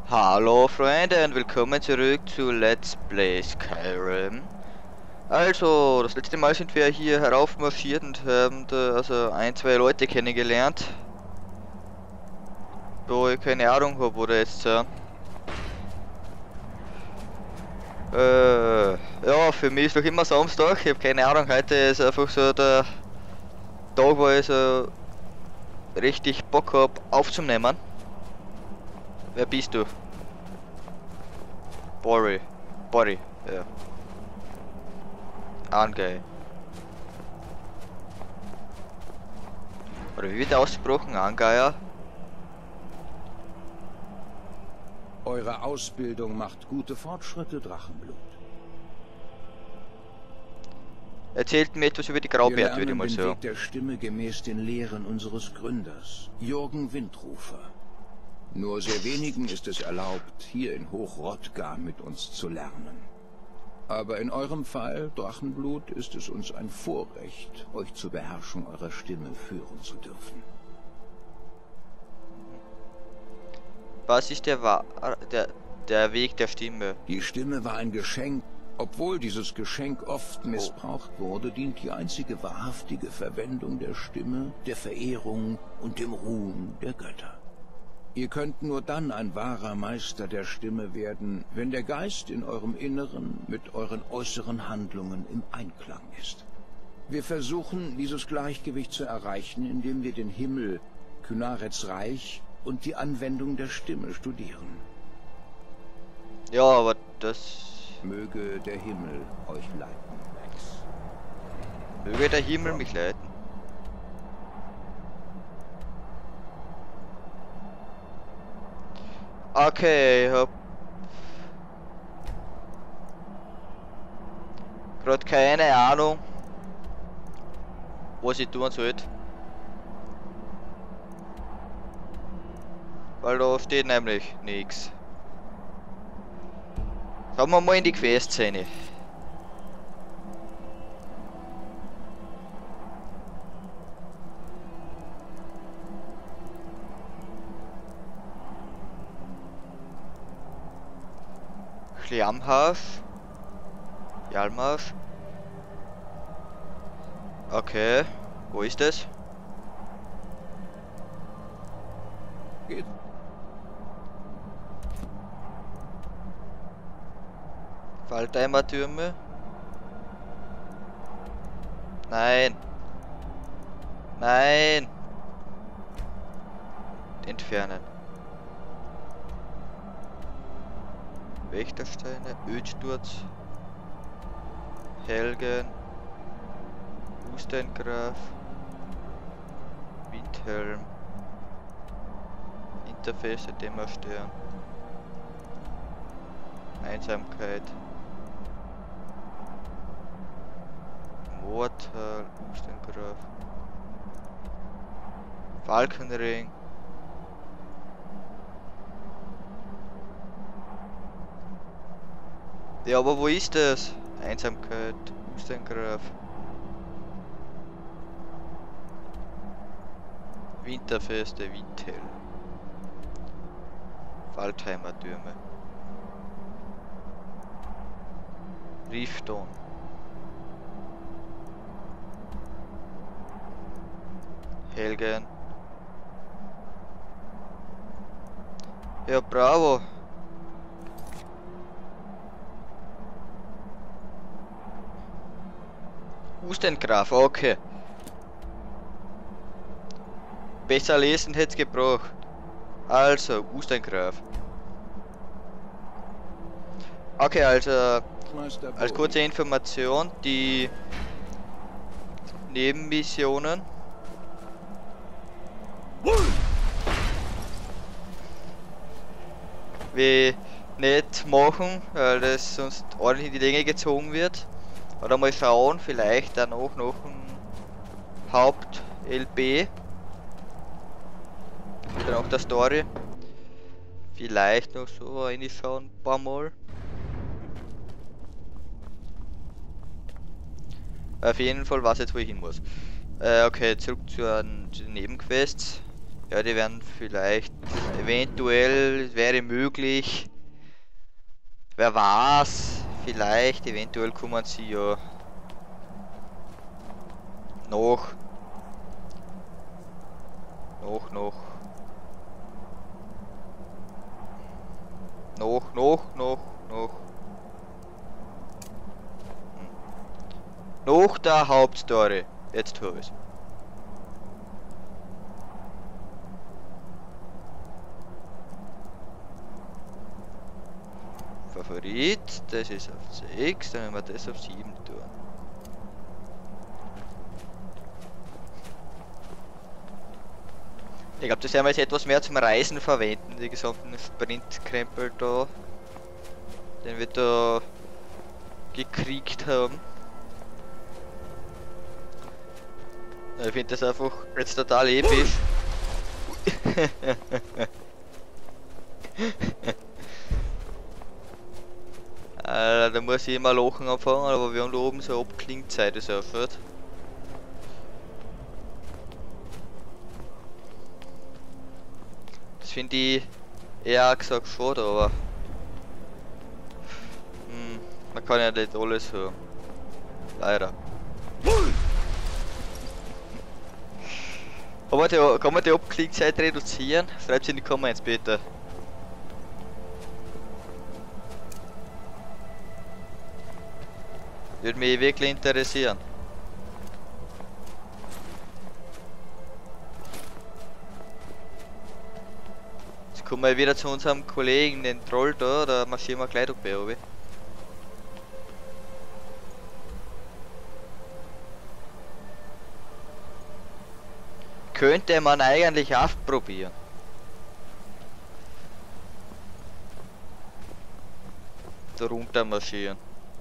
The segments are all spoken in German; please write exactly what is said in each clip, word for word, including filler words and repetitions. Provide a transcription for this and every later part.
Hallo Freunde und willkommen zurück zu Let's Play Skyrim. Also, das letzte Mal sind wir hier heraufmarschiert und haben da also ein, zwei Leute kennengelernt. Wo ich keine Ahnung habe, wo der jetzt sind. Äh, ja, für mich ist noch immer Samstag, ich habe keine Ahnung, heute ist einfach so der Tag, wo ich so richtig Bock habe aufzunehmen. Wer bist du? Bori. Bori, ja. Angei. Oder wie wird der ausgesprochen? Angeier? Eure Ausbildung macht gute Fortschritte, Drachenblut. Erzählt mir etwas über die Wir Graubärte, würde ich lernen mal den sagen. Weg der Stimme gemäß den Lehren unseres Gründers, Jürgen Windrufer. Nur sehr wenigen ist es erlaubt, hier in Hochrodgar mit uns zu lernen. Aber in eurem Fall, Drachenblut, ist es uns ein Vorrecht, euch zur Beherrschung eurer Stimme führen zu dürfen. Was ist der, Wa der, der Weg der Stimme? Die Stimme war ein Geschenk. Obwohl dieses Geschenk oft missbraucht wurde, dient die einzige wahrhaftige Verwendung der Stimme der Verehrung und dem Ruhm der Götter. Ihr könnt nur dann ein wahrer Meister der Stimme werden, wenn der Geist in eurem Inneren mit euren äußeren Handlungen im Einklang ist. Wir versuchen, dieses Gleichgewicht zu erreichen, indem wir den Himmel, Kynareths Reich und die Anwendung der Stimme studieren. Ja, aber das... Möge der Himmel euch leiten, Max. Möge der Himmel mich leiten. Okay, ich hab... Gerade keine Ahnung, was ich tun sollte. Weil da steht nämlich nichts. Schauen wir mal in die Quest-Szene. Schlammhaus. Jalmarsch. Okay, wo ist das? Geht. Waldheimer-Türme? Nein. Nein. Entfernen. Wächtersteine, Ödsturz, Helgen, Ustengraf, Windhelm, Interface, Dämmerstern, Einsamkeit, Mortal, Ustengraf, Falkenring, ja, aber wo ist das? Einsamkeit, Ustengraf, Winterfeste, Windhelm, Waldheimer Türme, Rifton, Helgen. Ja, bravo. Ustengraf, okay. Besser lesen hätte es gebraucht. Also, Ustengraf. Okay, also als kurze Information, die Nebenmissionen wir nicht machen, weil das sonst ordentlich in die Länge gezogen wird. Oder mal schauen, vielleicht dann auch noch ein Haupt-L B. Dann auch der Story. Vielleicht noch so reinschauen, ein paar Mal. Auf jeden Fall weiß jetzt, wo ich hin muss. Äh, okay, zurück zu, an, zu den Nebenquests. Ja, die werden vielleicht Eventuell wäre möglich. Wer weiß, vielleicht, eventuell kommen sie ja noch, noch, noch, noch, noch, noch, noch, hm. noch der Hauptstory. Jetzt habe ich. Favorit, das ist auf sechs, dann werden wir das auf sieben tun. Ich glaube, das werden wir jetzt etwas mehr zum Reisen verwenden, die gesamten Sprintkrempel da, den wir da gekriegt haben. Ich finde das einfach jetzt total episch. Alter, da muss ich immer lachen anfangen, aber wir haben da oben so eine Abklingzeit, das aufhört. Das finde ich eher gesagt schade, aber hm, man kann ja nicht alles haben. Leider. Kann man die, kann man die Abklingzeit reduzieren? Schreibt's in die Comments bitte. Würde mich wirklich interessieren. Jetzt kommen wir wieder zu unserem Kollegen, den Troll da, da marschieren wir gleich dabei, obi. Könnte man eigentlich ausprobieren. Da runter marschieren.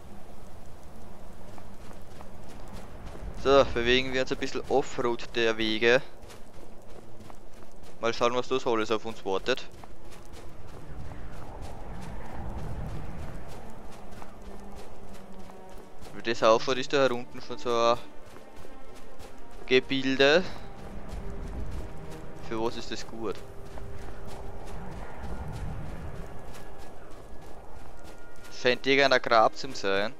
So, bewegen wir uns ein bisschen Offroad der Wege. Mal schauen, was das alles auf uns wartet. Wie das ausschaut, ist da herunten schon so ein Gebilde. Für was ist das gut? Scheint irgendein Grab zu sein.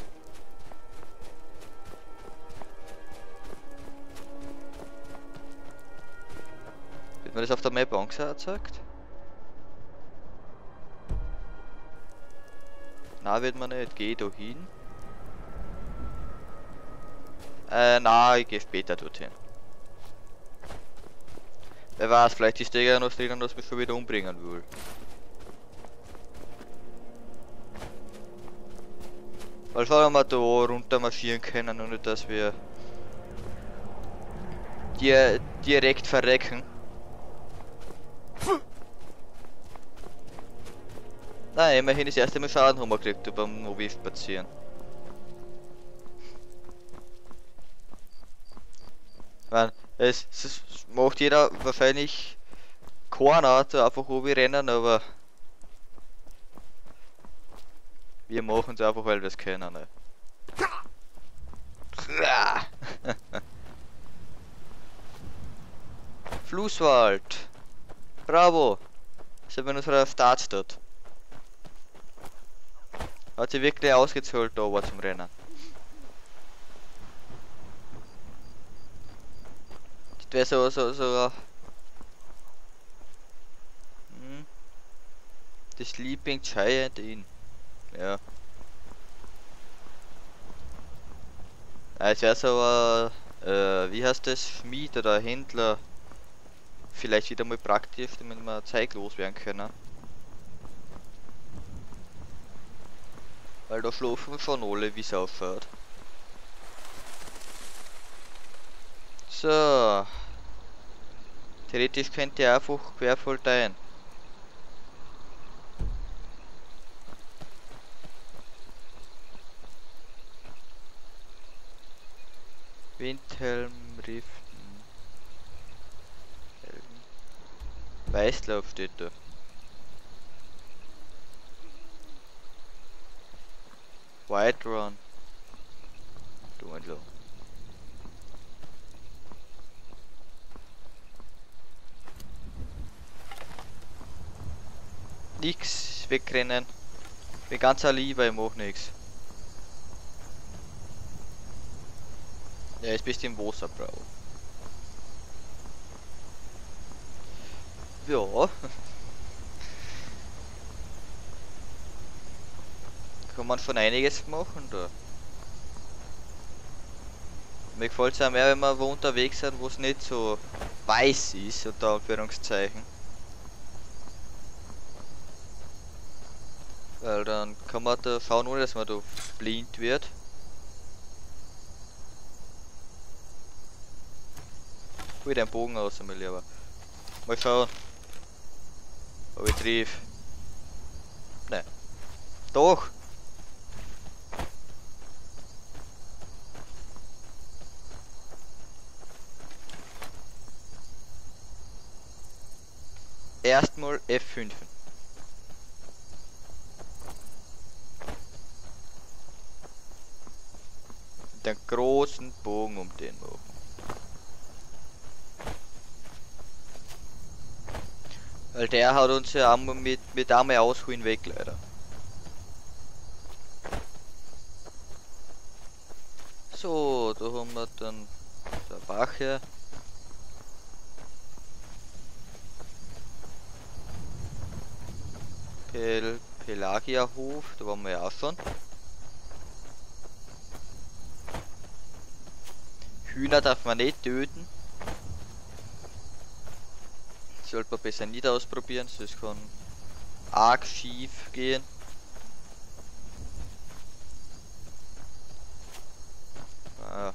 Wird mir das auf der Map angezeigt? Na, wird man nicht. Geh da hin. Äh, na, ich gehe später dorthin. Wer weiß, vielleicht ist der ja noch drinnen, dass mich schon wieder umbringen will. Weil schauen wir da runter marschieren können und nicht, dass wir dir direkt verrecken. Nein, immerhin das erste Mal Schaden haben wir gekriegt beim Mobi spazieren. Man, es, es macht jeder wahrscheinlich keiner da einfach Mobi rennen, aber wir machen es einfach, weil wir es können. Ne? Flusswald. Bravo. Sind wir in unserer Startstadt. Hat sich wirklich ausgezahlt da oben zum Rennen. Das wäre so, so, so. Hm. The Sleeping Giant Inn. Ja. Es wäre so ein, äh, wie heißt das? Schmied oder Händler. Vielleicht wieder mal praktisch, damit wir zeitlos werden können. Weil da schlafen schon alle, wie es ausschaut. So. Theoretisch könnte ich einfach querfeldein. Windhelm, Riften. Weißlauf steht da. White Run. Du entlang. Nix wegrennen. Bin ganz allein, weil ich mach nix. Ja, jetzt bist du im Wasser, Bro. Ja. Kann man schon einiges machen da. Mir gefällt es auch mehr, wenn wir wo unterwegs sind, wo es nicht so weiß ist, unter Anführungszeichen. Weil dann kann man da schauen, ohne dass man da blind wird. Hol den Bogen aus, mein Lieber. Mal schauen, ob ich triff. Nein. Doch! Erstmal F fünf. Den großen Bogen um den machen. Weil der hat uns ja einmal mit, mit einmal ausholen weg, leider. So, da haben wir dann der Wache. Pel Pelagiahof, da waren wir ja auch schon. Hühner darf man nicht töten. Sollte man besser nicht ausprobieren, sonst kann arg schief gehen. Ah.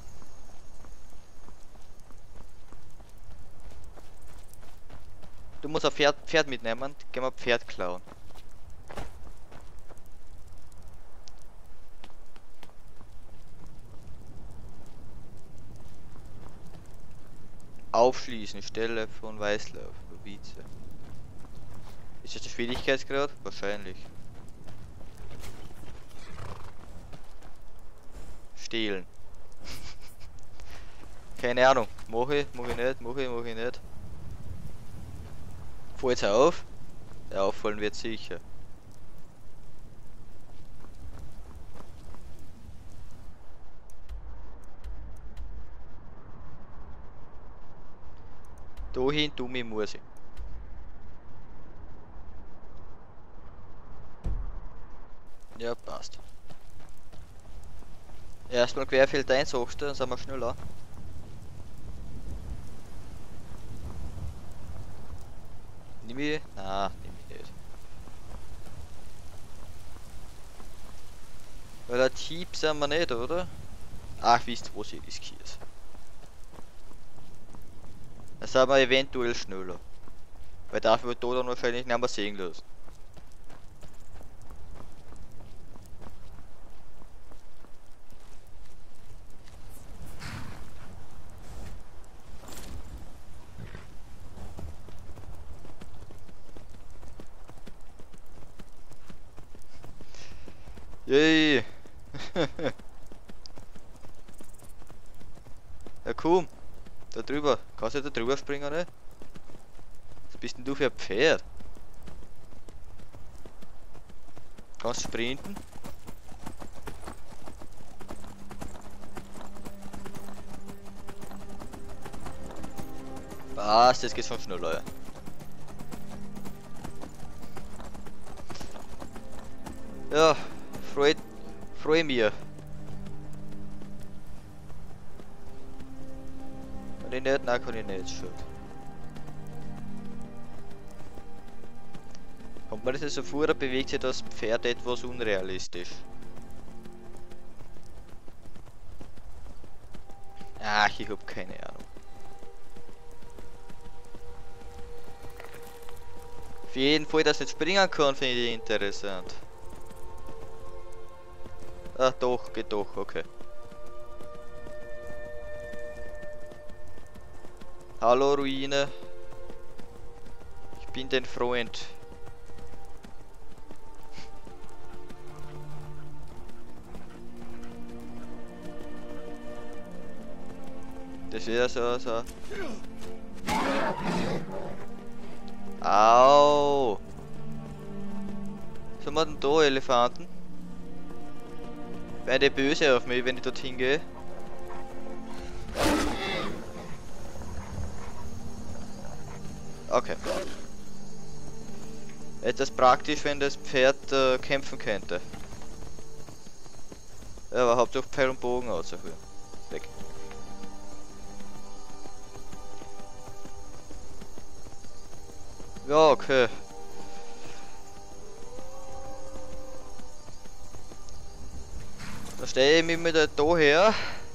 Du musst ein Pferd, Pferd mitnehmen, gehen wir Pferd klauen. Aufschließen, Stelle von Weißlauf, Novize. Ist das der Schwierigkeitsgrad? Wahrscheinlich. Stehlen. Keine Ahnung. Mach ich, mach ich nicht, mach ich, mach ich nicht. Fällt's auf? Ja, auffallen wird sicher. Dahin, dumme muss ich. Ja, passt. Erstmal querfeld ein, sagst du, dann sind wir schneller. Nimm ich? Nein, nimm ich nicht. Weil der Typ sind wir nicht, oder? Ach, wisst ihr, was ich riskiere. Dann sind wir eventuell schneller. Weil dafür wird da dann wahrscheinlich nicht mehr sehen lassen. Yay! Ja komm, da drüber. Kannst du da drüber springen, ne? Was bist denn du für ein Pferd? Kannst du sprinten? Was? Das geht schon schneller, ja. Ja, freut, freu mir. Kann ich nicht? Nein, kann ich nicht. Schon. Kommt man das so vor, da bewegt sich das Pferd etwas unrealistisch. Ach, ich hab keine Ahnung. Auf jeden Fall, dass ich nicht springen kann, finde ich interessant. Ah, doch, geht doch, okay. Hallo Ruine. Ich bin dein Freund. Das wäre so, so. Au! haben wir denn da Elefanten? Wären die böse auf mich, wenn ich dorthin gehe? Okay. Etwas praktisch, wenn das Pferd äh, kämpfen könnte. Ja, aber hauptsächlich Pfeil und Bogen auszuführen. Weg. Ja, okay. Dann stehe ich mich wieder da her.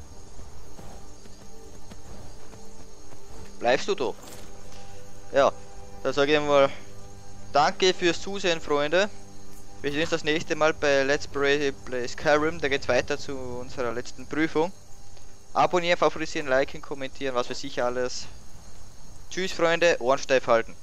Bleibst du da? Ja, dann sage ich mal danke fürs Zusehen, Freunde. Wir sehen uns das nächste Mal bei Let's Play Skyrim. Da geht's weiter zu unserer letzten Prüfung. Abonnieren, favorisieren, liken, kommentieren, was für sicher alles. Tschüss, Freunde, Ohren steif halten.